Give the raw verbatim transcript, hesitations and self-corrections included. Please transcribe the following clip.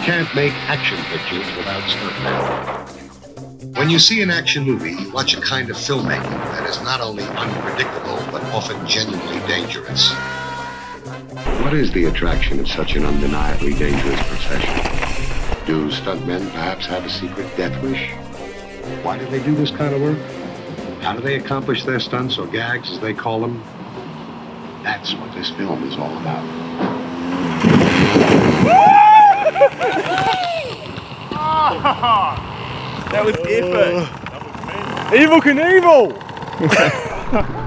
can't make action pictures without stuntmen. When you see an action movie, you watch a kind of filmmaking that is not only unpredictable, but often genuinely dangerous. What is the attraction of such an undeniably dangerous profession? Do stuntmen perhaps have a secret death wish? Why do they do this kind of work? How do they accomplish their stunts, or gags as they call them? That's what this film is all about. That was epic! That was Evel Knievel!